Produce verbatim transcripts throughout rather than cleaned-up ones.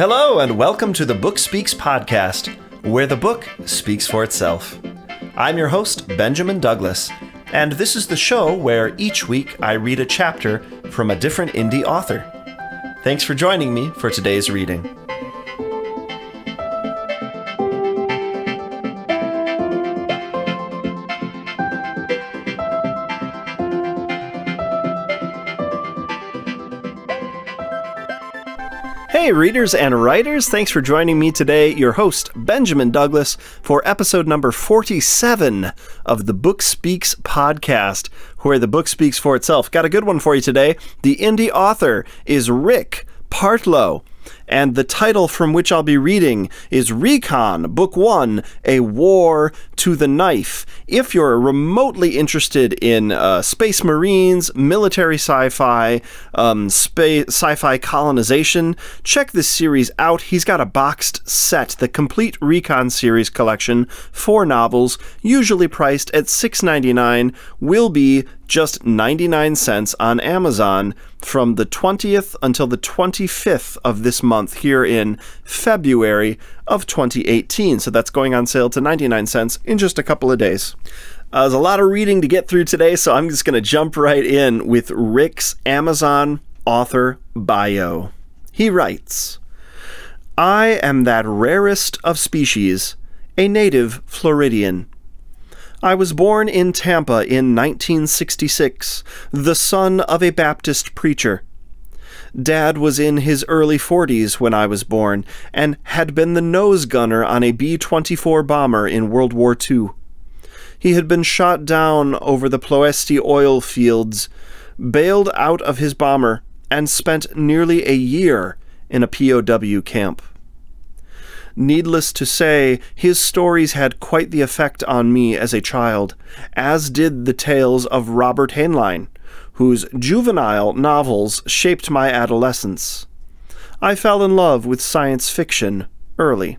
Hello, and welcome to the Book Speaks podcast, where the book speaks for itself. I'm your host, Benjamin Douglas, and this is the show where each week I read a chapter from a different indie author. Thanks for joining me for today's reading. Hey readers and writers, thanks for joining me today, your host, Benjamin Douglas, for episode number forty-seven of the Book Speaks podcast, where the book speaks for itself. Got a good one for you today. The indie author is Rick Partlow, and the title from which I'll be reading is Recon, Book One, A War to the Knife. If you're remotely interested in uh, space marines, military sci-fi, um, spa- sci-fi colonization, check this series out. He's got a boxed set, the complete Recon series collection, four novels, usually priced at six ninety-nine, will be just ninety-nine cents on Amazon from the twentieth until the twenty-fifth of this month here in February of twenty eighteen. So that's going on sale to ninety-nine cents in just a couple of days. Uh, there's a lot of reading to get through today, so I'm just going to jump right in with Rick's Amazon author bio. He writes, I am that rarest of species, a native Floridian. I was born in Tampa in nineteen sixty-six, the son of a Baptist preacher. Dad was in his early forties when I was born, and had been the nose gunner on a B twenty-four bomber in World War Two. He had been shot down over the Ploesti oil fields, bailed out of his bomber, and spent nearly a year in a P O W camp. Needless to say, his stories had quite the effect on me as a child, as did the tales of Robert Heinlein, whose juvenile novels shaped my adolescence. I fell in love with science fiction early.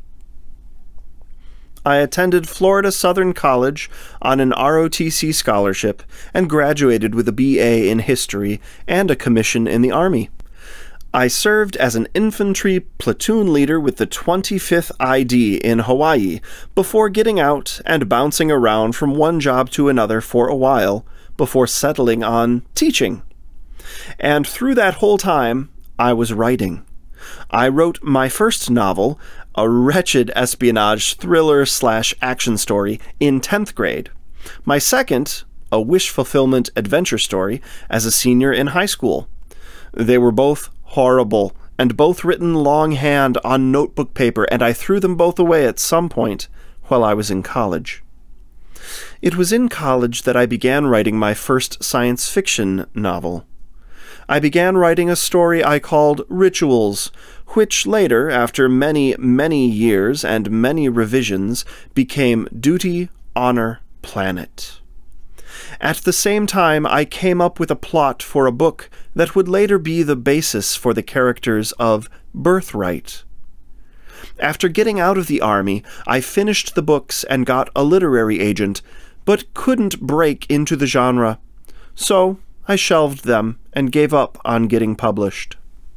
I attended Florida Southern College on an R O T C scholarship and graduated with a B A in history and a commission in the Army. I served as an infantry platoon leader with the twenty-fifth I D in Hawaii before getting out and bouncing around from one job to another for a while before settling on teaching. And through that whole time, I was writing. I wrote my first novel, a wretched espionage thriller slash action story, in tenth grade. My second, a wish fulfillment adventure story, as a senior in high school. They were both horrible, and both written longhand on notebook paper, and I threw them both away at some point while I was in college. It was in college that I began writing my first science fiction novel. I began writing a story I called Rituals, which later, after many, many years and many revisions, became Duty, Honor, Planet. At the same time, I came up with a plot for a book that would later be the basis for the characters of Birthright. After getting out of the Army, I finished the books and got a literary agent, but couldn't break into the genre. So I shelved them and gave up on getting published.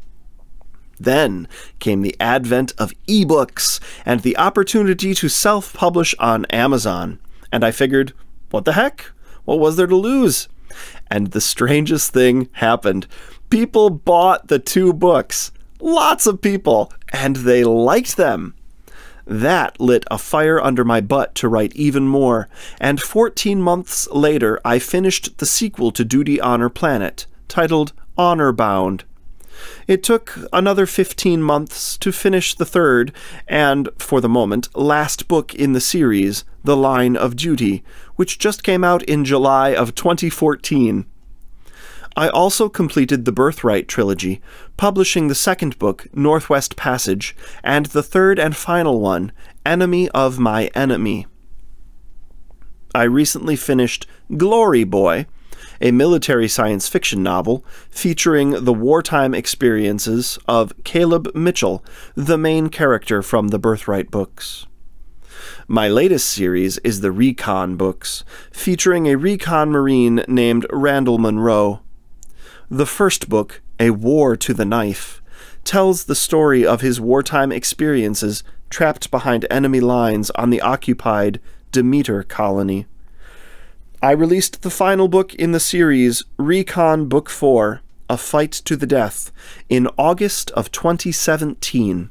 Then came the advent of ebooks and the opportunity to self-publish on Amazon, and I figured, what the heck? What was there to lose? And the strangest thing happened. People bought the two books. Lots of people. And they liked them. That lit a fire under my butt to write even more. And fourteen months later, I finished the sequel to Duty, Honor, Planet, titled Honor Bound. It took another fifteen months to finish the third, and, for the moment, last book in the series, The Line of Duty, which just came out in July of twenty fourteen. I also completed the Birthright trilogy, publishing the second book, Northwest Passage, and the third and final one, Enemy of My Enemy. I recently finished Glory Boy, a military science fiction novel featuring the wartime experiences of Caleb Mitchell, the main character from the Birthright books. My latest series is the Recon books, featuring a recon Marine named Randall Monroe. The first book, A War to the Knife, tells the story of his wartime experiences trapped behind enemy lines on the occupied Demeter colony. I released the final book in the series, Recon Book four, A Fight to the Death, in August of twenty seventeen.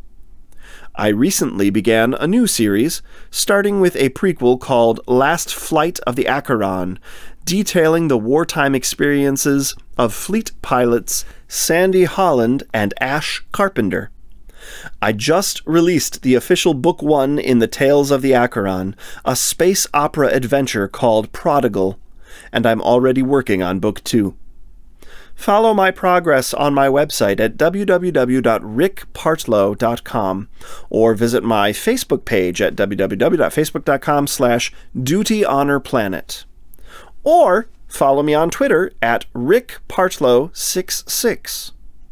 I recently began a new series, starting with a prequel called Last Flight of the Acheron, detailing the wartime experiences of fleet pilots Sandy Holland and Ash Carpenter. I just released the official Book one in the Tales of the Acheron, a space opera adventure called Prodigal, and I'm already working on Book two. Follow my progress on my website at w w w dot rick partlow dot com or visit my Facebook page at w w w dot facebook dot com slash duty honor planet. Or follow me on Twitter at rick partlow sixty-six.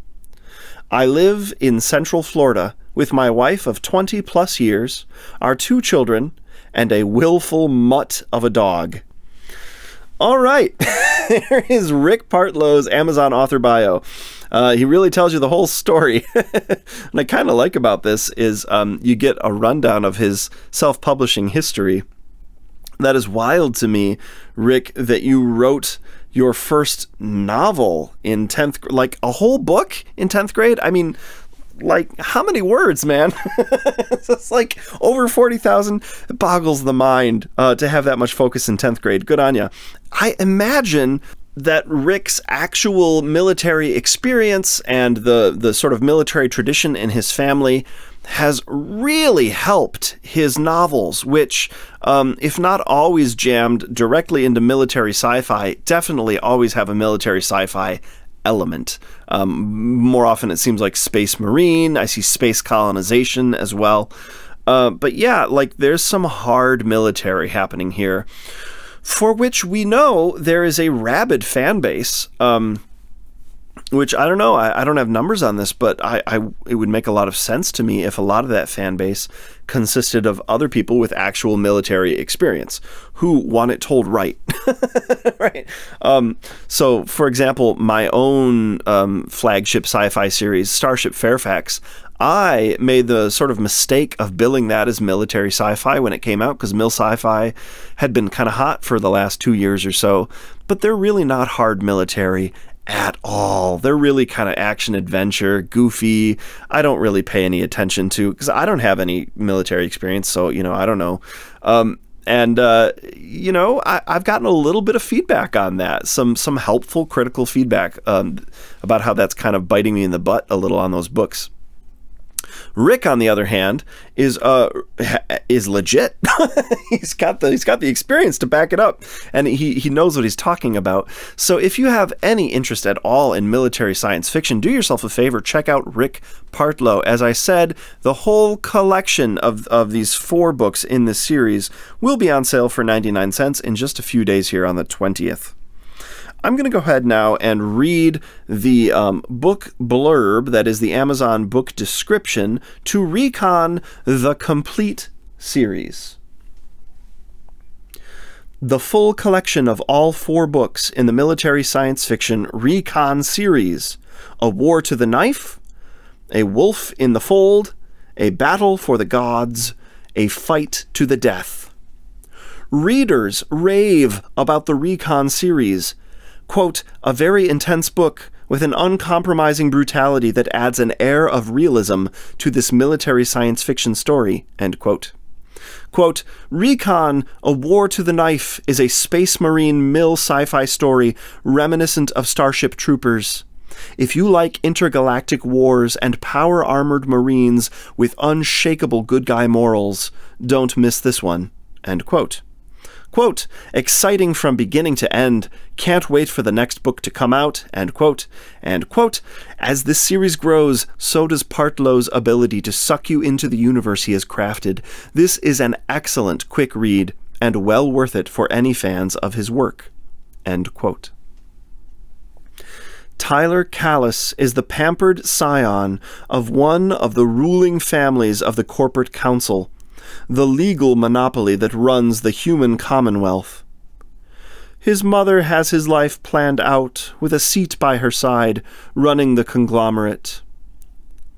I live in Central Florida with my wife of twenty plus years, our two children, and a willful mutt of a dog. All right, there is Rick Partlow's Amazon author bio. Uh, he really tells you the whole story. And I kind of like about this is um, you get a rundown of his self-publishing history. That is wild to me, Rick, that you wrote your first novel in tenth grade, like a whole book in tenth grade. I mean, like, how many words, man? It's like over forty thousand. It boggles the mind uh, to have that much focus in tenth grade. Good on you. I imagine that Rick's actual military experience and the, the sort of military tradition in his family has really helped his novels, which, um, if not always jammed directly into military sci-fi, definitely always have a military sci-fi element. Um, more often it seems like Space Marine. I see space colonization as well. Uh, but yeah, like there's some hard military happening here, for which we know there is a rabid fan base. Um, Which, I don't know, I, I don't have numbers on this, but I, I it would make a lot of sense to me if a lot of that fan base consisted of other people with actual military experience who want it told right. Right? Um, so, for example, my own um, flagship sci-fi series, Starship Fairfax, I made the sort of mistake of billing that as military sci-fi when it came out, because mil sci-fi had been kind of hot for the last two years or so, but they're really not hard military at all. They're really kind of action adventure, goofy. I don't really pay any attention to, because I don't have any military experience, so, you know, I don't know. Um, and, uh, you know, I, I've gotten a little bit of feedback on that, some some helpful, critical feedback um, about how that's kind of biting me in the butt a little on those books. Rick, on the other hand, is uh is legit. he's got the he's got the experience to back it up, and he he knows what he's talking about. So if you have any interest at all in military science fiction, do yourself a favor, check out Rick Partlow. As I said, the whole collection of of these four books in this series will be on sale for ninety-nine cents in just a few days here on the twentieth. I'm going to go ahead now and read the um, book blurb, that is the Amazon book description, to Recon the Complete series. The full collection of all four books in the military science fiction Recon series: A War to the Knife, A Wolf in the Fold, A Battle for the Gods, A Fight to the Death. Readers rave about the Recon series. Quote, a very intense book with an uncompromising brutality that adds an air of realism to this military science fiction story, end quote. Quote, Recon, A War to the Knife is a Space Marine mil sci-fi story reminiscent of Starship Troopers. If you like intergalactic wars and power-armored Marines with unshakable good guy morals, don't miss this one, end quote. Quote, exciting from beginning to end, can't wait for the next book to come out, end quote. And quote, as this series grows, so does Partlow's ability to suck you into the universe he has crafted. This is an excellent quick read, and well worth it for any fans of his work, end quote. Tyler Callis is the pampered scion of one of the ruling families of the corporate council, the legal monopoly that runs the human commonwealth. His mother has his life planned out, with a seat by her side, running the conglomerate.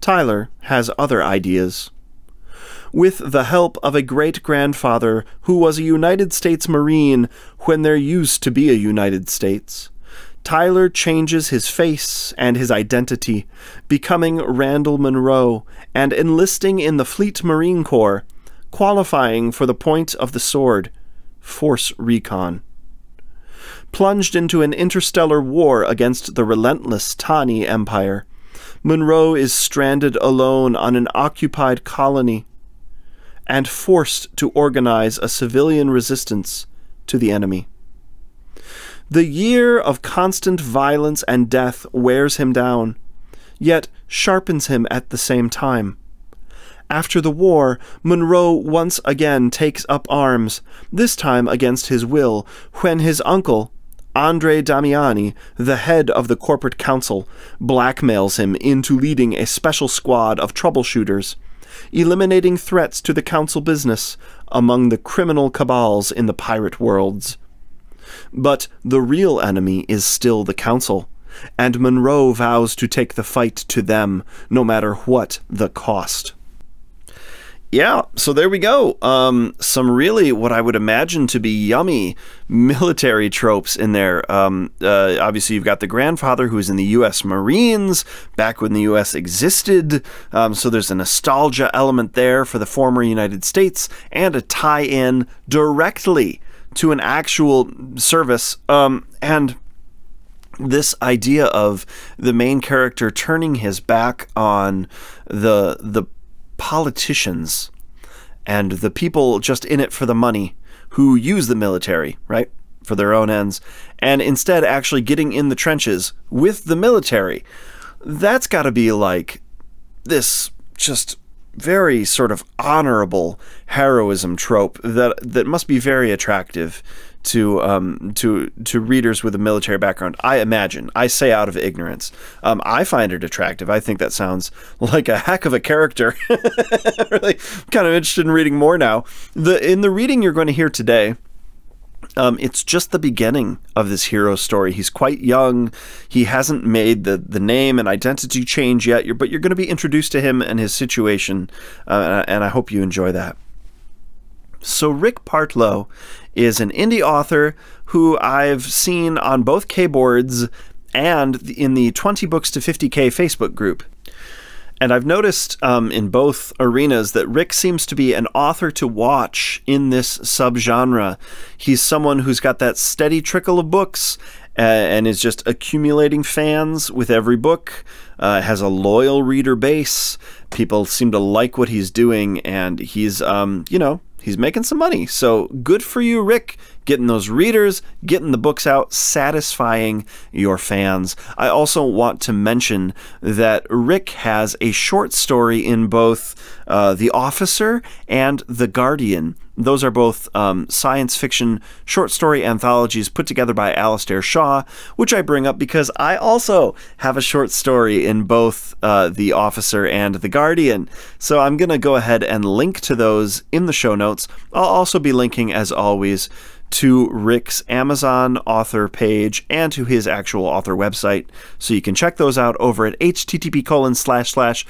Tyler has other ideas. With the help of a great-grandfather who was a United States Marine when there used to be a United States, Tyler changes his face and his identity, becoming Randall Munro and enlisting in the Fleet Marine Corps, qualifying for the point of the sword, Force Recon. Plunged into an interstellar war against the relentless Tani Empire, Munro is stranded alone on an occupied colony and forced to organize a civilian resistance to the enemy. The year of constant violence and death wears him down, yet sharpens him at the same time. After the war, Munro once again takes up arms, this time against his will, when his uncle, Andre Damiani, the head of the corporate council, blackmails him into leading a special squad of troubleshooters, eliminating threats to the council business among the criminal cabals in the pirate worlds. But the real enemy is still the council, and Munro vows to take the fight to them, no matter what the cost. Yeah, so there we go. Um, some really what I would imagine to be yummy military tropes in there. Um, uh, obviously, you've got the grandfather who was in the U S Marines back when the U S existed. Um, so there's a nostalgia element there for the former United States and a tie-in directly to an actual service. Um, and this idea of the main character turning his back on the the politicians and the people just in it for the money who use the military, right, for their own ends, and instead actually getting in the trenches with the military. That's got to be like this just very sort of honorable heroism trope that that must be very attractive to um, to to readers with a military background. I imagine. I say out of ignorance. Um, I find it attractive. I think that sounds like a heck of a character. Really, kind of interested in reading more now. The in the reading you're going to hear today, Um, it's just the beginning of this hero story. He's quite young. He hasn't made the, the name and identity change yet, you're, but you're going to be introduced to him and his situation, uh, and I hope you enjoy that. So Rick Partlow is an indie author who I've seen on both K-boards and in the twenty books to fifty K Facebook group. And I've noticed um, in both arenas that Rick seems to be an author to watch in this subgenre. He's someone who's got that steady trickle of books uh, and is just accumulating fans with every book, uh, has a loyal reader base. People seem to like what he's doing, and he's, um, you know, he's making some money. So good for you, Rick, getting those readers, getting the books out, satisfying your fans. I also want to mention that Rick has a short story in both uh, The Officer and The Guardian. Those are both um, science fiction short story anthologies put together by Alistair Shaw, which I bring up because I also have a short story in both uh, The Officer and The Guardian. So I'm going to go ahead and link to those in the show notes. I'll also be linking, as always, to Rick's Amazon author page and to his actual author website. So you can check those out over at http colon slash slash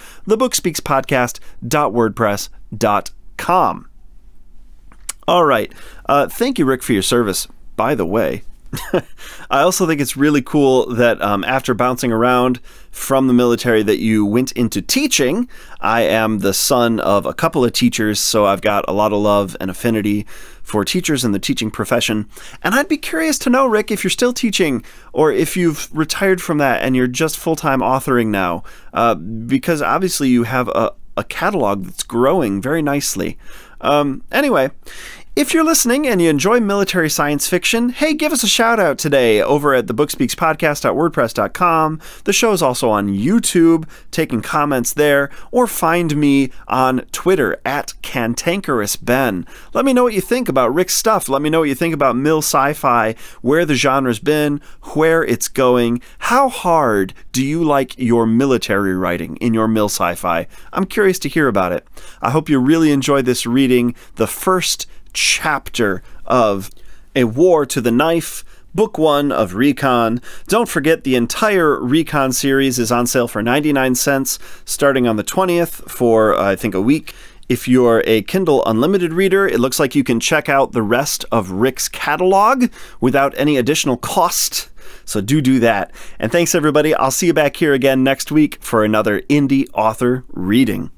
thebookspeakspodcast.wordpress.com. All right. Uh, thank you, Rick, for your service, by the way. I also think it's really cool that um, after bouncing around from the military that you went into teaching. I am the son of a couple of teachers, so I've got a lot of love and affinity for teachers and the teaching profession. And I'd be curious to know, Rick, if you're still teaching or if you've retired from that and you're just full-time authoring now, uh, because obviously you have a, a catalog that's growing very nicely. Um, anyway, if you're listening and you enjoy military science fiction, hey, give us a shout out today over at the book speaks podcast dot wordpress dot com. The show is also on YouTube, taking comments there, or find me on Twitter at Cantankerous Ben. Let me know what you think about Rick's stuff. Let me know what you think about mil sci-fi, where the genre's been, where it's going. How hard do you like your military writing in your mil sci-fi? I'm curious to hear about it. I hope you really enjoyed this reading, the first chapter of A War to the Knife Book one of Recon. Don't forget, the entire Recon series is on sale for ninety-nine cents, starting on the twentieth for, uh, I think, a week. If you're a Kindle Unlimited reader, it looks like you can check out the rest of Rick's catalog without any additional cost. So do do that. And thanks, everybody. I'll see you back here again next week for another indie author reading.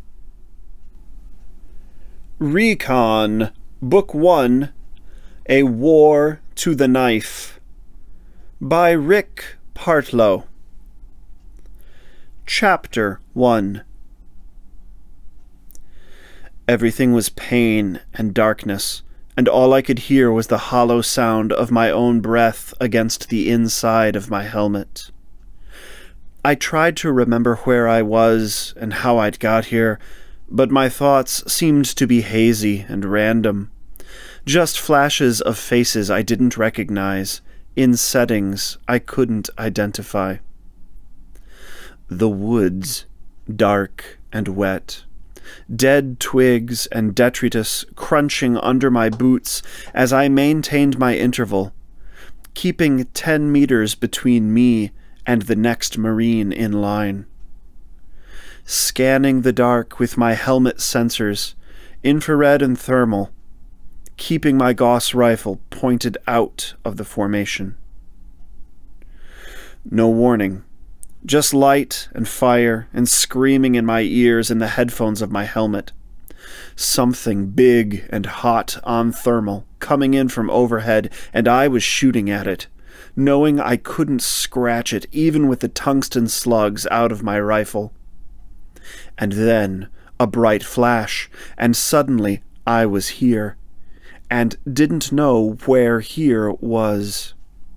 Recon, Book one, A War to the Knife, by Rick Partlow. Chapter one. Everything was pain and darkness, and all I could hear was the hollow sound of my own breath against the inside of my helmet. I tried to remember where I was and how I'd got here, but my thoughts seemed to be hazy and random. Just flashes of faces I didn't recognize, in settings I couldn't identify. The woods, dark and wet. Dead twigs and detritus crunching under my boots as I maintained my interval, keeping ten meters between me and the next Marine in line. Scanning the dark with my helmet sensors, infrared and thermal, keeping my Gauss rifle pointed out of the formation. No warning. Just light and fire and screaming in my ears in the headphones of my helmet. Something big and hot on thermal coming in from overhead, and I was shooting at it, knowing I couldn't scratch it even with the tungsten slugs out of my rifle. And then a bright flash, and suddenly I was here, and didn't know where here was.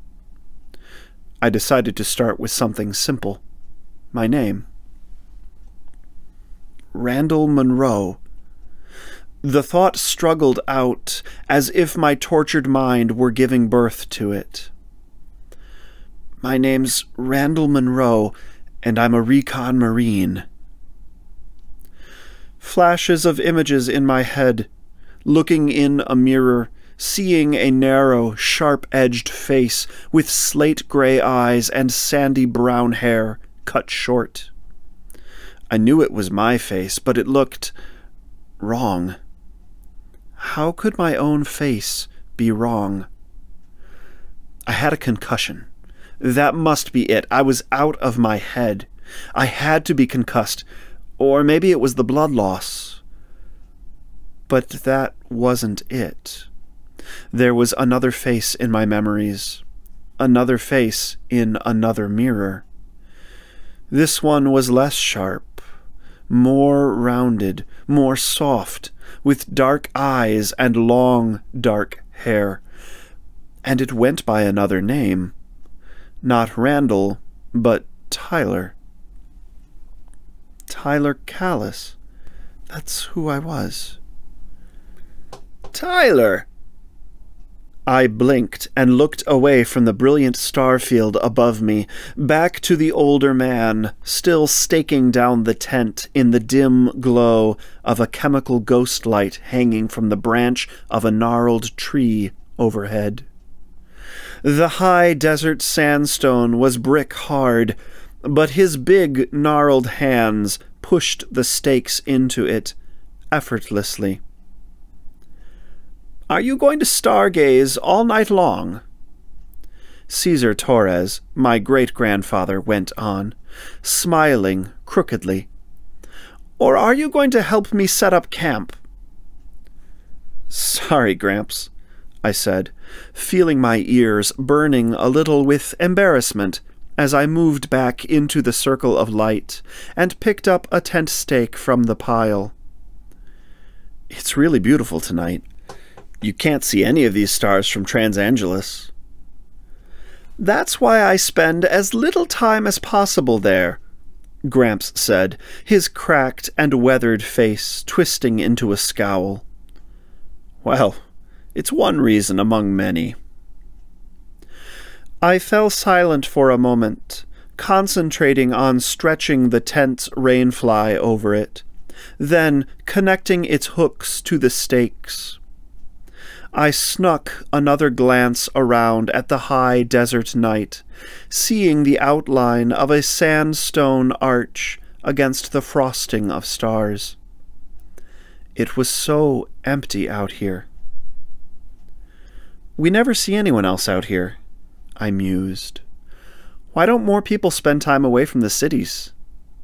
I decided to start with something simple. My name. Randall Monroe. The thought struggled out as if my tortured mind were giving birth to it. My name's Randall Monroe, and I'm a Recon Marine. Flashes of images in my head, looking in a mirror, seeing a narrow, sharp-edged face with slate-gray eyes and sandy brown hair cut short. I knew it was my face, but it looked wrong. How could my own face be wrong? I had a concussion. That must be it. I was out of my head. I had to be concussed, or maybe it was the blood loss. But that wasn't it. There was another face in my memories, another face in another mirror. This one was less sharp, more rounded, more soft, with dark eyes and long, dark hair. And it went by another name. Not Randall, but Tyler. Tyler Callis. That's who I was. Tyler! I blinked and looked away from the brilliant star field above me, back to the older man, still staking down the tent in the dim glow of a chemical ghost light hanging from the branch of a gnarled tree overhead. The high desert sandstone was brick hard, but his big, gnarled hands pushed the stakes into it effortlessly. Are you going to stargaze all night long? Cesar Torres, my great-grandfather, went on, smiling crookedly. Or are you going to help me set up camp? Sorry, Gramps, I said, feeling my ears burning a little with embarrassment as I moved back into the circle of light and picked up a tent stake from the pile. It's really beautiful tonight. You can't see any of these stars from Transangeles. That's why I spend as little time as possible there, Gramps said, his cracked and weathered face twisting into a scowl. Well, it's one reason among many. I fell silent for a moment, concentrating on stretching the tent's rainfly over it, then connecting its hooks to the stakes. I snuck another glance around at the high desert night, seeing the outline of a sandstone arch against the frosting of stars. It was so empty out here. We never see anyone else out here, I mused. Why don't more people spend time away from the cities?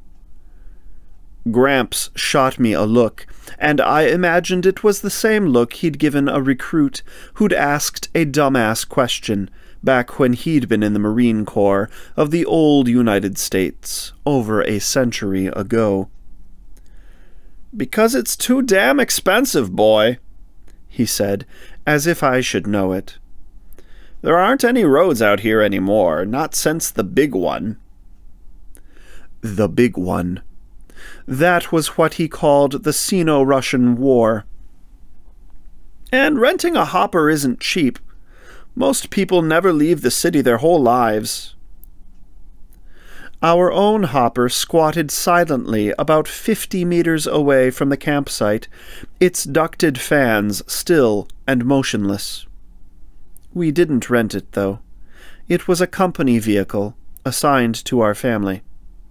Gramps shot me a look, and I imagined it was the same look he'd given a recruit who'd asked a dumbass question back when he'd been in the Marine Corps of the old United States over a century ago. "Because it's too damn expensive, boy," he said, as if I should know it. "There aren't any roads out here anymore, not since the big one." The big one. That was what he called the Sino-Russian War. And renting a hopper isn't cheap. Most people never leave the city their whole lives. Our own hopper squatted silently about fifty meters away from the campsite, its ducted fans still and motionless. We didn't rent it, though. It was a company vehicle assigned to our family.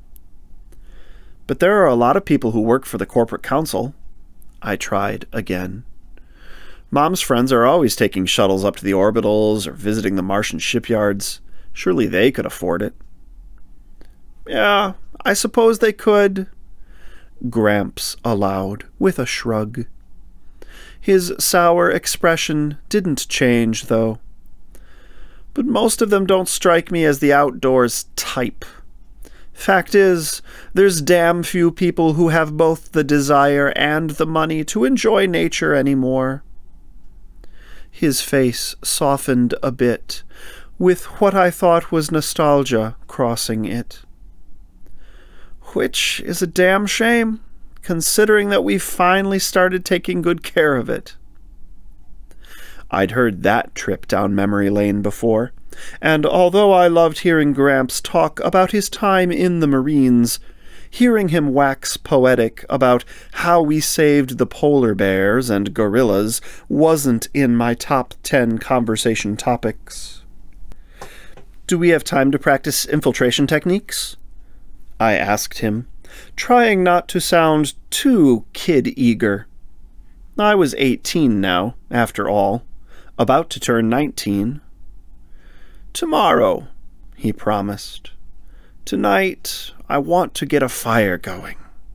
"But there are a lot of people who work for the corporate council." I tried again. "Mom's friends are always taking shuttles up to the orbitals or visiting the Martian shipyards. Surely they could afford it." "Yeah, I suppose they could," Gramps allowed with a shrug. His sour expression didn't change, though. "But most of them don't strike me as the outdoors type. Fact is, there's damn few people who have both the desire and the money to enjoy nature anymore." His face softened a bit, with what I thought was nostalgia crossing it. "Which is a damn shame, considering that we've finally started taking good care of it." I'd heard that trip down memory lane before, and although I loved hearing Gramps talk about his time in the Marines, hearing him wax poetic about how we saved the polar bears and gorillas wasn't in my top ten conversation topics. "Do we have time to practice infiltration techniques?" I asked him, trying not to sound too kid-eager. I was eighteen now, after all, about to turn nineteen. "Tomorrow," he promised. "Tonight, I want to get a fire going."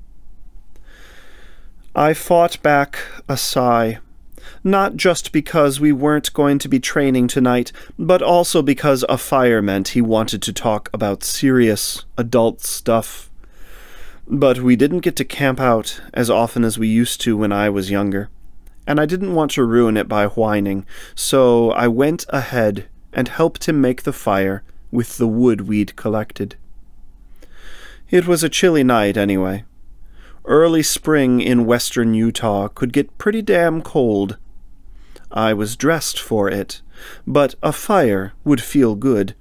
I fought back a sigh, not just because we weren't going to be training tonight, but also because a fire meant he wanted to talk about serious, adult stuff. But we didn't get to camp out as often as we used to when I was younger, and I didn't want to ruin it by whining, so I went ahead and helped him make the fire with the wood we'd collected. It was a chilly night anyway. Early spring in western Utah could get pretty damn cold. I was dressed for it, but a fire would feel good.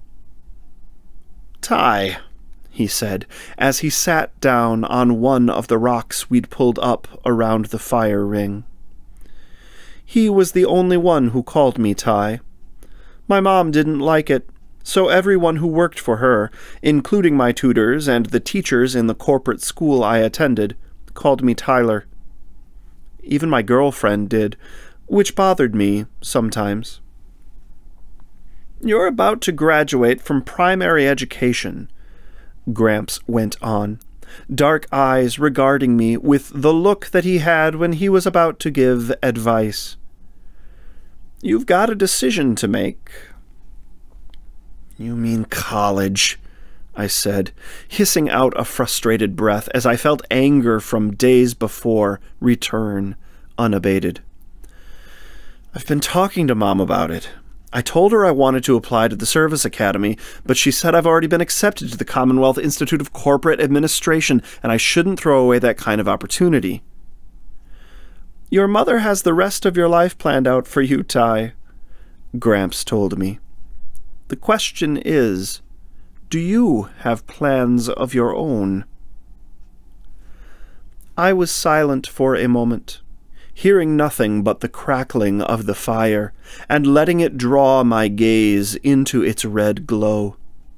"Ty," he said, as he sat down on one of the rocks we'd pulled up around the fire ring. He was the only one who called me Ty. My mom didn't like it, so everyone who worked for her, including my tutors and the teachers in the corporate school I attended, called me Tyler. Even my girlfriend did, which bothered me sometimes. "You're about to graduate from primary education," Gramps went on, dark eyes regarding me with the look that he had when he was about to give advice. "You've got a decision to make." "You mean college," I said, hissing out a frustrated breath as I felt anger from days before return unabated. "I've been talking to Mom about it. I told her I wanted to apply to the Service Academy, but she said I've already been accepted to the Commonwealth Institute of Corporate Administration, and I shouldn't throw away that kind of opportunity." "Your mother has the rest of your life planned out for you, Ty," Gramps told me. "The question is, do you have plans of your own?" I was silent for a moment, hearing nothing but the crackling of the fire, and letting it draw my gaze into its red glow.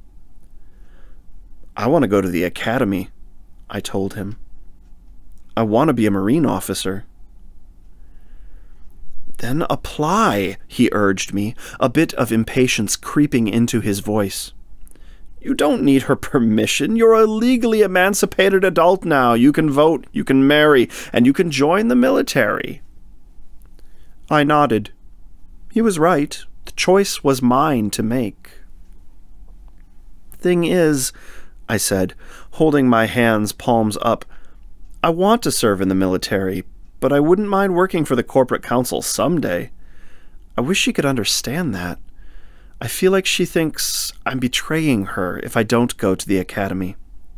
"I want to go to the academy," I told him. "I want to be a Marine officer." "Then apply," he urged me, a bit of impatience creeping into his voice. "You don't need her permission. You're a legally emancipated adult now. You can vote, you can marry, and you can join the military." I nodded. He was right. The choice was mine to make. "Thing is," I said, holding my hands palms up, "I want to serve in the military, but I wouldn't mind working for the corporate council someday. I wish she could understand that. I feel like she thinks I'm betraying her if I don't go to the academy."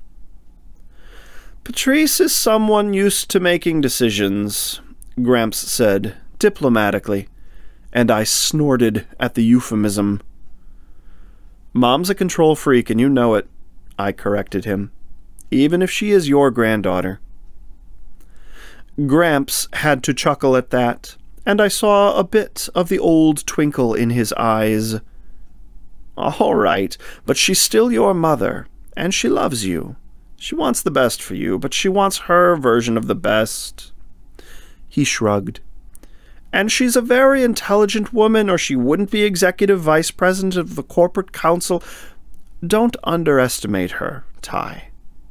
"Patrice is someone used to making decisions," Gramps said, diplomatically, and I snorted at the euphemism. "Mom's a control freak, and you know it," I corrected him, "even if she is your granddaughter." Gramps had to chuckle at that, and I saw a bit of the old twinkle in his eyes. "All right, but she's still your mother, and she loves you. She wants the best for you, but she wants her version of the best." He shrugged. "And she's a very intelligent woman, or she wouldn't be executive vice president of the corporate council. Don't underestimate her, Ty."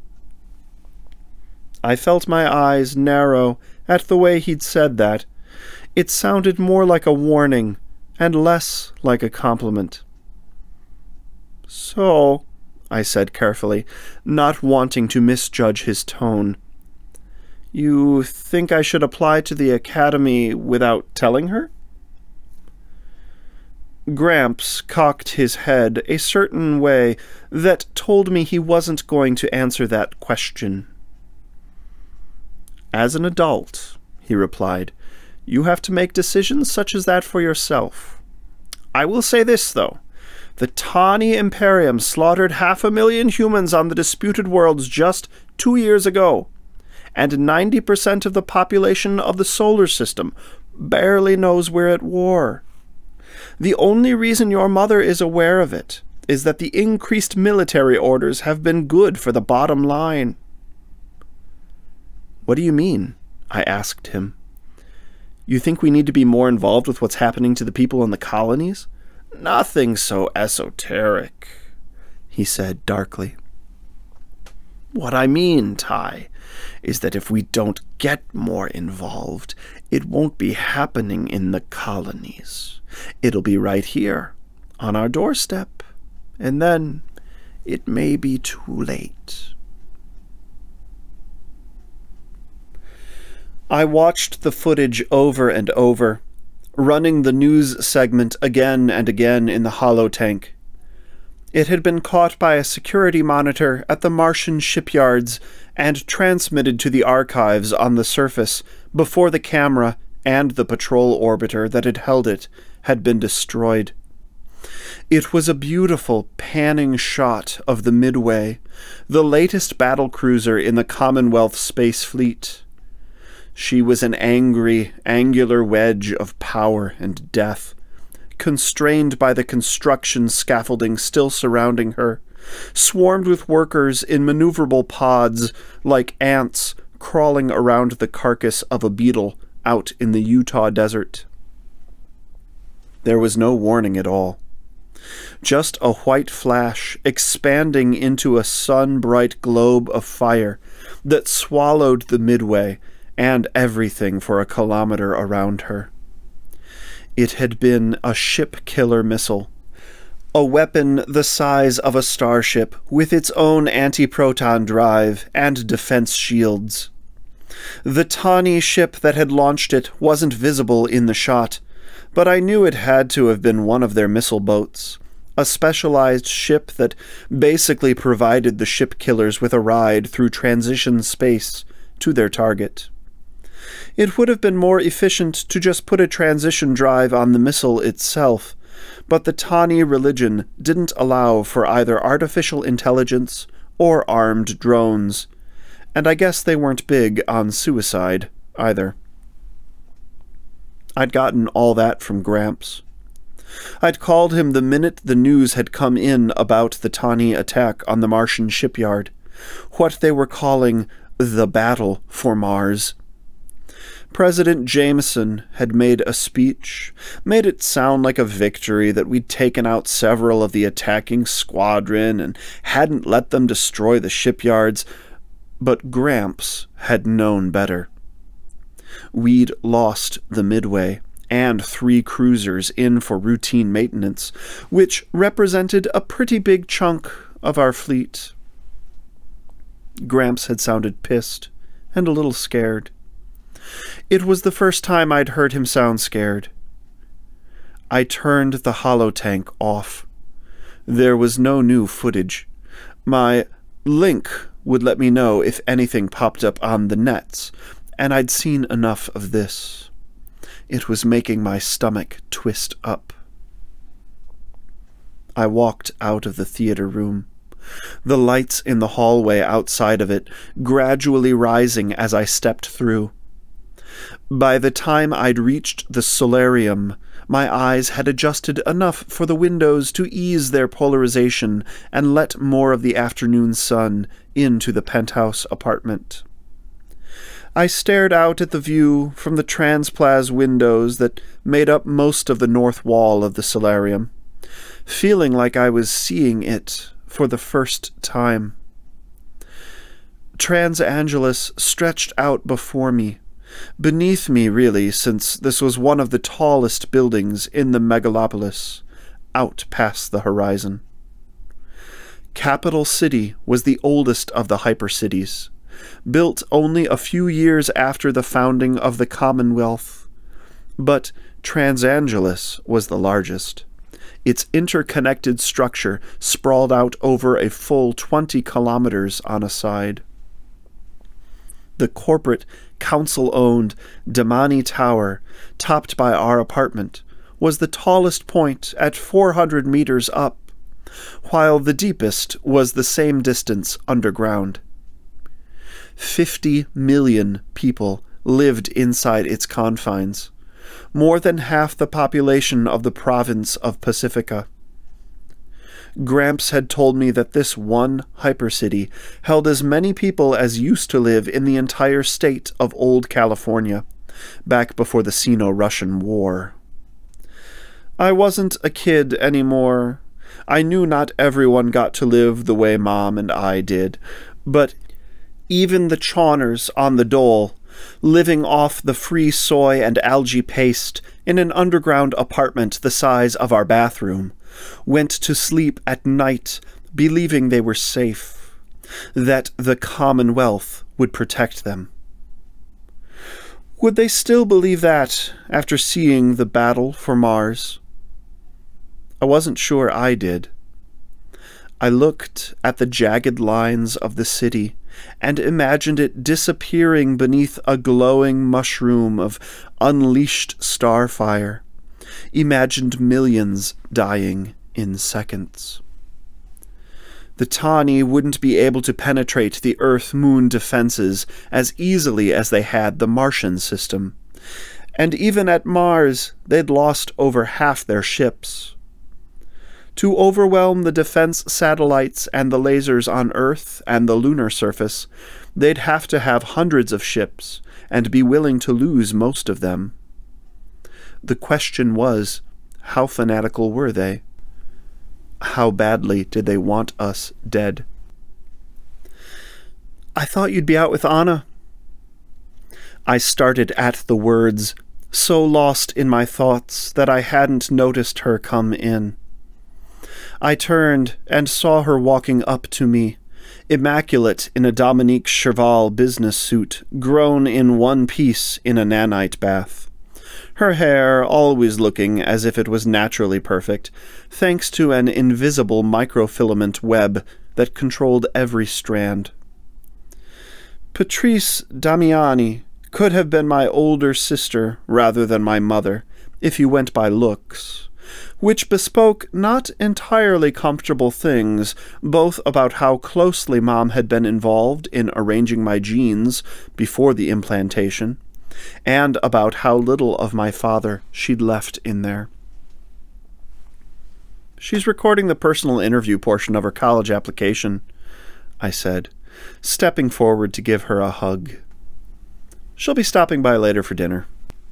I felt my eyes narrow at the way he'd said that. It sounded more like a warning, and less like a compliment. "So," I said carefully, not wanting to misjudge his tone, "you think I should apply to the academy without telling her?" Gramps cocked his head a certain way that told me he wasn't going to answer that question. "As an adult," he replied, "you have to make decisions such as that for yourself. I will say this, though. The Tawny Imperium slaughtered half a million humans on the disputed worlds just two years ago, and ninety percent of the population of the solar system barely knows we're at war. The only reason your mother is aware of it is that the increased military orders have been good for the bottom line." "What do you mean?" I asked him. "You think we need to be more involved with what's happening to the people in the colonies?" "Nothing so esoteric," he said darkly. "What I mean, Ty, is that if we don't get more involved, it won't be happening in the colonies. It'll be right here, on our doorstep, and then it may be too late." I watched the footage over and over, running the news segment again and again in the holotank. It had been caught by a security monitor at the Martian shipyards and transmitted to the archives on the surface before the camera and the patrol orbiter that had held it had been destroyed. It was a beautiful, panning shot of the Midway, the latest battlecruiser in the Commonwealth Space Fleet. She was an angry, angular wedge of power and death, constrained by the construction scaffolding still surrounding her, swarmed with workers in maneuverable pods like ants crawling around the carcass of a beetle out in the Utah desert. There was no warning at all. Just a white flash expanding into a sun-bright globe of fire that swallowed the Midway and everything for a kilometer around her. It had been a ship-killer missile, a weapon the size of a starship with its own anti-proton drive and defense shields. The tawny ship that had launched it wasn't visible in the shot, but I knew it had to have been one of their missile boats, a specialized ship that basically provided the ship-killers with a ride through transition space to their target. It would have been more efficient to just put a transition drive on the missile itself, but the Tawny religion didn't allow for either artificial intelligence or armed drones, and I guess they weren't big on suicide either. I'd gotten all that from Gramps. I'd called him the minute the news had come in about the Tani attack on the Martian shipyard, what they were calling the battle for Mars. President Jameson had made a speech, made it sound like a victory that we'd taken out several of the attacking squadron and hadn't let them destroy the shipyards, but Gramps had known better. We'd lost the Midway and three cruisers in for routine maintenance, which represented a pretty big chunk of our fleet. Gramps had sounded pissed and a little scared. It was the first time I'd heard him sound scared. I turned the holotank off. There was no new footage. My link would let me know if anything popped up on the nets, and I'd seen enough of this. It was making my stomach twist up. I walked out of the theater room, the lights in the hallway outside of it gradually rising as I stepped through. By the time I'd reached the solarium, my eyes had adjusted enough for the windows to ease their polarization and let more of the afternoon sun into the penthouse apartment. I stared out at the view from the transplas windows that made up most of the north wall of the solarium, feeling like I was seeing it for the first time. Trans Angeles stretched out before me, beneath me really, since this was one of the tallest buildings in the megalopolis, out past the horizon. Capital City was the oldest of the hypercities, built only a few years after the founding of the Commonwealth, but Trans Angeles was the largest. Its interconnected structure sprawled out over a full twenty kilometers on a side. The corporate, council-owned Damani Tower, topped by our apartment, was the tallest point at four hundred meters up, while the deepest was the same distance underground. Fifty million people lived inside its confines, more than half the population of the province of Pacifica. Gramps had told me that this one hypercity held as many people as used to live in the entire state of Old California, back before the Sino-Russian War. I wasn't a kid anymore. I knew not everyone got to live the way Mom and I did, but even the Chawners on the dole, living off the free soy and algae paste in an underground apartment the size of our bathroom, went to sleep at night believing they were safe, that the Commonwealth would protect them. Would they still believe that after seeing the battle for Mars? I wasn't sure I did. I looked at the jagged lines of the city and imagined it disappearing beneath a glowing mushroom of unleashed starfire, imagined millions dying in seconds. The Tani wouldn't be able to penetrate the Earth-Moon defenses as easily as they had the Martian system, and even at Mars they'd lost over half their ships. To overwhelm the defense satellites and the lasers on Earth and the lunar surface, they'd have to have hundreds of ships and be willing to lose most of them. The question was, how fanatical were they? How badly did they want us dead? I thought you'd be out with Anna. I started at the words, so lost in my thoughts that I hadn't noticed her come in. I turned and saw her walking up to me, immaculate in a Dominique Cheval business suit, grown in one piece in a nanite bath. Her hair always looking as if it was naturally perfect, thanks to an invisible microfilament web that controlled every strand. Patrice Damiani could have been my older sister rather than my mother, if you went by looks, which bespoke not entirely comfortable things, both about how closely Mom had been involved in arranging my genes before the implantation, and about how little of my father she'd left in there. "She's recording the personal interview portion of her college application," I said, stepping forward to give her a hug. "She'll be stopping by later for dinner."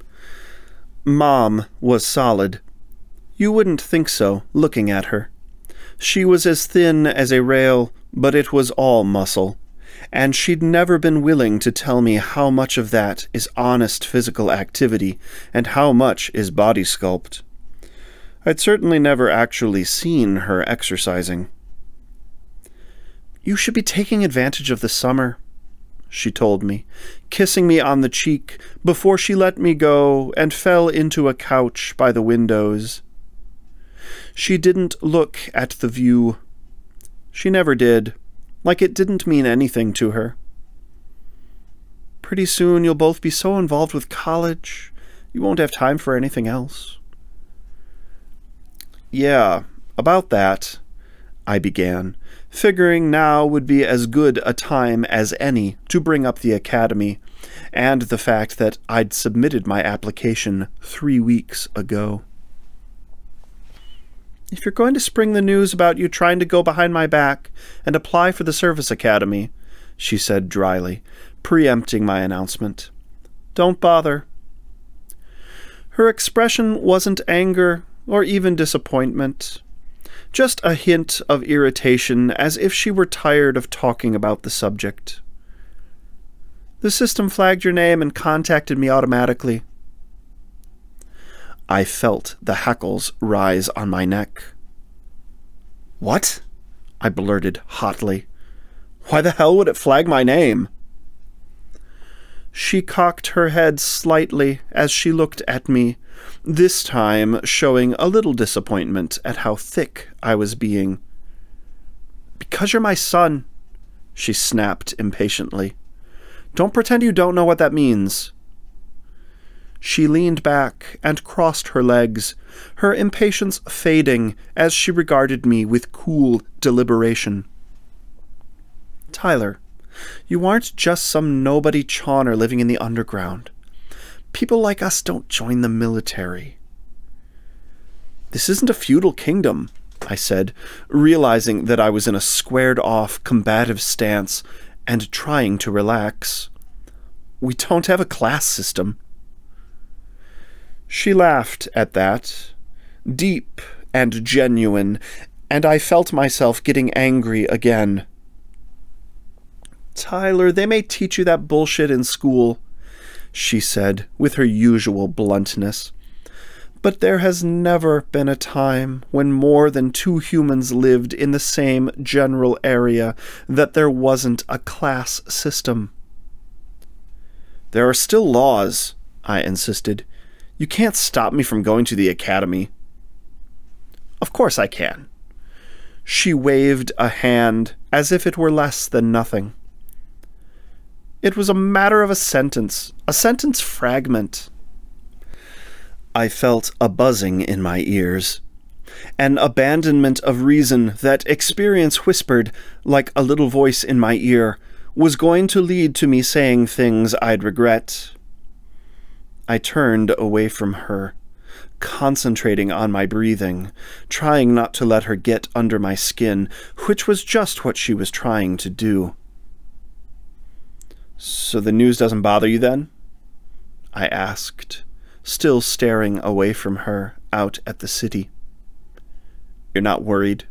Mom was solid. You wouldn't think so, looking at her. She was as thin as a rail, but it was all muscle, and she'd never been willing to tell me how much of that is honest physical activity and how much is body sculpt. I'd certainly never actually seen her exercising. "You should be taking advantage of the summer," she told me, kissing me on the cheek before she let me go and fell into a couch by the windows. She didn't look at the view. She never did, like it didn't mean anything to her. "Pretty soon you'll both be so involved with college, you won't have time for anything else." "Yeah, about that," I began, figuring now would be as good a time as any to bring up the academy, and the fact that I'd submitted my application three weeks ago. "If you're going to spring the news about you trying to go behind my back and apply for the service academy," she said dryly, preempting my announcement, "don't bother." Her expression wasn't anger or even disappointment, just a hint of irritation, as if she were tired of talking about the subject. "The system flagged your name and contacted me automatically." I felt the hackles rise on my neck. "What?" I blurted hotly. "Why the hell would it flag my name?" She cocked her head slightly as she looked at me, this time showing a little disappointment at how thick I was being. "Because you're my son," she snapped impatiently. "Don't pretend you don't know what that means." She leaned back and crossed her legs, her impatience fading as she regarded me with cool deliberation. "Tyler, you aren't just some nobody chawner living in the underground. People like us don't join the military." "This isn't a feudal kingdom," I said, realizing that I was in a squared-off, combative stance and trying to relax. "We don't have a class system." She laughed at that, deep and genuine, and I felt myself getting angry again. "Tyler, they may teach you that bullshit in school," she said with her usual bluntness. "But there has never been a time when more than two humans lived in the same general area that there wasn't a class system." "There are still laws," I insisted. "You can't stop me from going to the academy." "Of course I can." She waved a hand as if it were less than nothing. "It was a matter of a sentence, a sentence fragment." I felt a buzzing in my ears, an abandonment of reason that experience whispered, like a little voice in my ear, was going to lead to me saying things I'd regret. I turned away from her, concentrating on my breathing, trying not to let her get under my skin, which was just what she was trying to do. "So the news doesn't bother you then?" I asked, still staring away from her out at the city. "You're not worried?"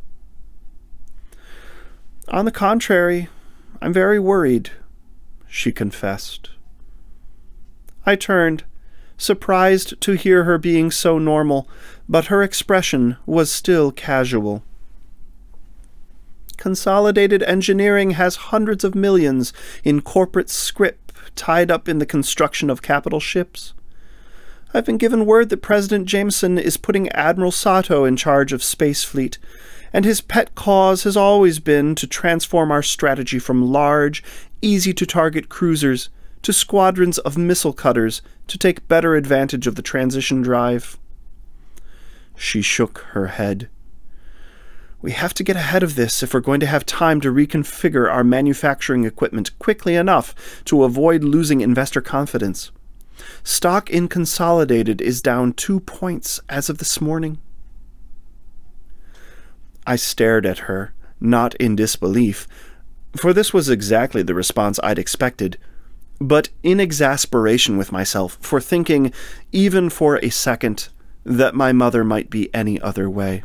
"On the contrary, I'm very worried," she confessed. I turned, surprised to hear her being so normal, but her expression was still casual. "Consolidated Engineering has hundreds of millions in corporate scrip tied up in the construction of capital ships. I've been given word that President Jameson is putting Admiral Sato in charge of Space Fleet, and his pet cause has always been to transform our strategy from large, easy-to-target cruisers to squadrons of missile cutters to take better advantage of the transition drive." She shook her head. "We have to get ahead of this if we're going to have time to reconfigure our manufacturing equipment quickly enough to avoid losing investor confidence. Stock in Consolidated is down two points as of this morning. I stared at her, not in disbelief, for this was exactly the response I'd expected, but in exasperation with myself for thinking, even for a second, that my mother might be any other way.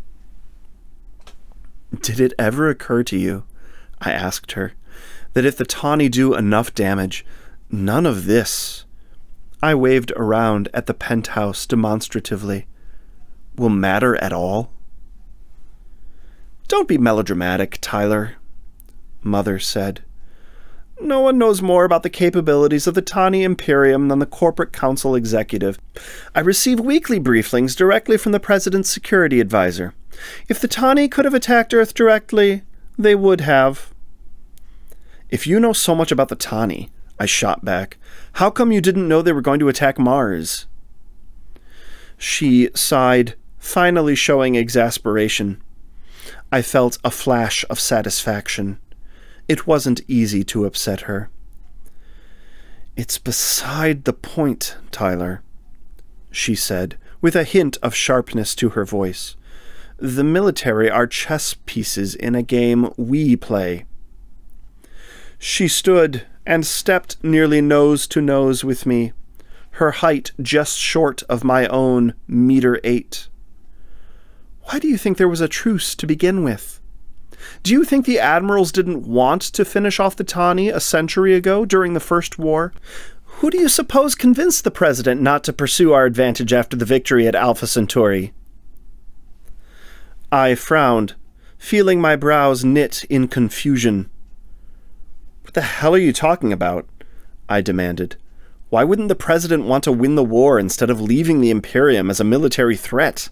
"Did it ever occur to you," I asked her, "that if the Tawny do enough damage, none of this," I waved around at the penthouse demonstratively, "will matter at all?" "Don't be melodramatic, Tyler," Mother said. "No one knows more about the capabilities of the Tawny Imperium than the Corporate Council Executive. I receive weekly briefings directly from the President's security advisor. If the Tawny could have attacked Earth directly, they would have." "If you know so much about the Tawny," I shot back, "how come you didn't know they were going to attack Mars?" She sighed, finally showing exasperation. I felt a flash of satisfaction. It wasn't easy to upset her. "It's beside the point, Tyler," she said, with a hint of sharpness to her voice. "The military are chess pieces in a game we play." She stood and stepped nearly nose to nose with me, her height just short of my own meter eight. "Why do you think there was a truce to begin with? Do you think the admirals didn't want to finish off the Tawny a century ago during the First War? Who do you suppose convinced the President not to pursue our advantage after the victory at Alpha Centauri?" I frowned, feeling my brows knit in confusion. "What the hell are you talking about?" I demanded. "Why wouldn't the President want to win the war instead of leaving the Imperium as a military threat?"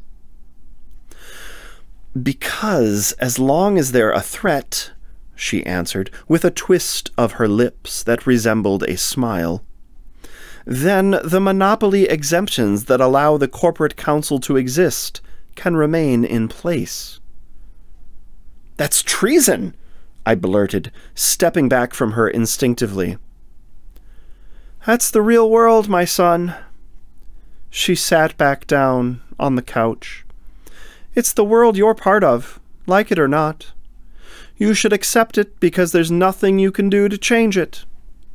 "Because as long as they're a threat," she answered, with a twist of her lips that resembled a smile, "then the monopoly exemptions that allow the Corporate Council to exist can remain in place." "That's treason!" I blurted, stepping back from her instinctively. "That's the real world, my son." She sat back down on the couch. "It's the world you're part of, like it or not. You should accept it because there's nothing you can do to change it."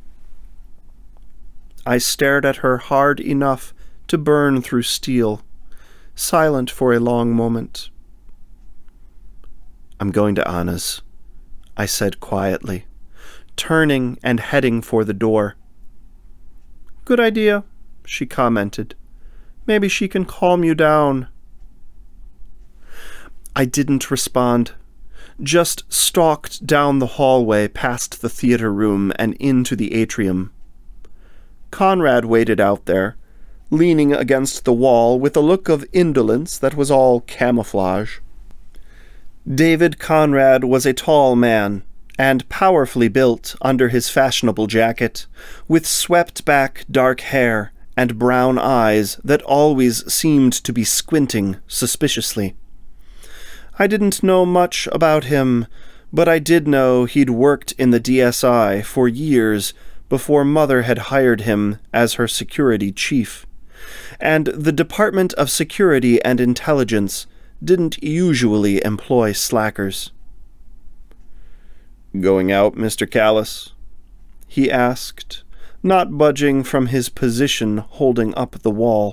I stared at her hard enough to burn through steel, silent for a long moment. "I'm going to Anna's," I said quietly, turning and heading for the door. "Good idea," she commented. "Maybe she can calm you down." I didn't respond, just stalked down the hallway past the theater room and into the atrium. Conrad waited out there, leaning against the wall with a look of indolence that was all camouflage. David Conrad was a tall man, and powerfully built under his fashionable jacket, with swept-back dark hair and brown eyes that always seemed to be squinting suspiciously. I didn't know much about him, but I did know he'd worked in the D S I for years before Mother had hired him as her security chief, and the Department of Security and Intelligence didn't usually employ slackers. "Going out, Mister Callis?" he asked, not budging from his position holding up the wall.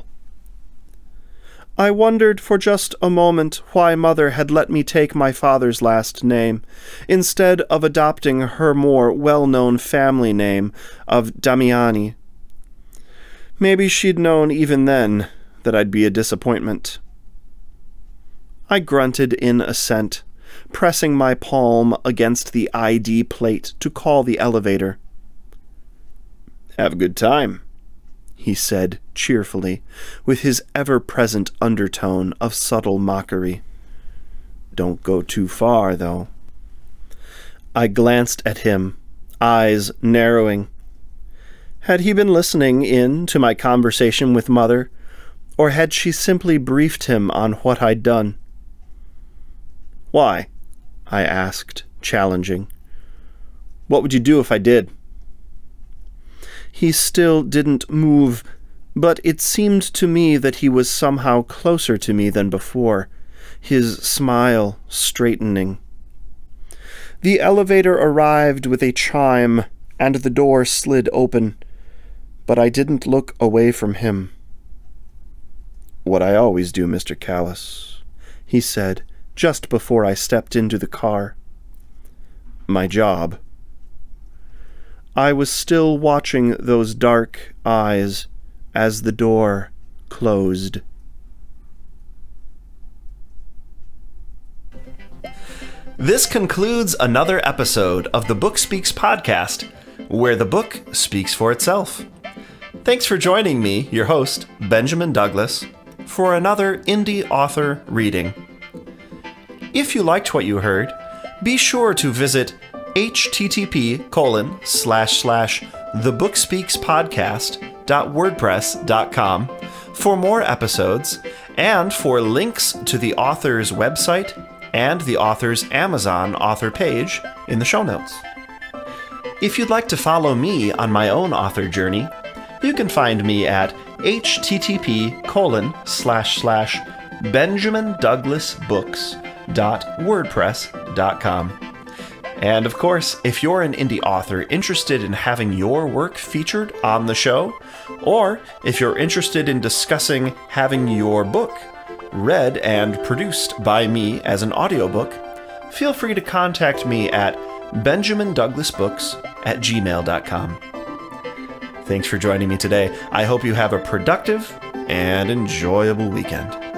I wondered for just a moment why Mother had let me take my father's last name, instead of adopting her more well-known family name of Damiani. Maybe she'd known even then that I'd be a disappointment. I grunted in assent, pressing my palm against the I D plate to call the elevator. "Have a good time," he said cheerfully, with his ever-present undertone of subtle mockery. "Don't go too far, though." I glanced at him, eyes narrowing. Had he been listening in to my conversation with Mother, or had she simply briefed him on what I'd done? "Why?" I asked, challenging. "What would you do if I did?" He still didn't move, but it seemed to me that he was somehow closer to me than before, his smile straightening. The elevator arrived with a chime, and the door slid open, but I didn't look away from him. "What I always do, Mister Callis," he said, just before I stepped into the car. "My job." I was still watching those dark eyes as the door closed. This concludes another episode of the Book Speaks podcast, where the book speaks for itself. Thanks for joining me, your host, Benjamin Douglas, for another indie author reading. If you liked what you heard, be sure to visit http colon slash slash thebookspeakspodcast.wordpress.com for more episodes and for links to the author's website and the author's Amazon author page in the show notes. If you'd like to follow me on my own author journey, you can find me at http colon slash slash benjamindouglasbooks.wordpress.com. And of course, if you're an indie author interested in having your work featured on the show, or if you're interested in discussing having your book read and produced by me as an audiobook, feel free to contact me at benjamindouglasbooks at gmail dot com. Thanks for joining me today. I hope you have a productive and enjoyable weekend.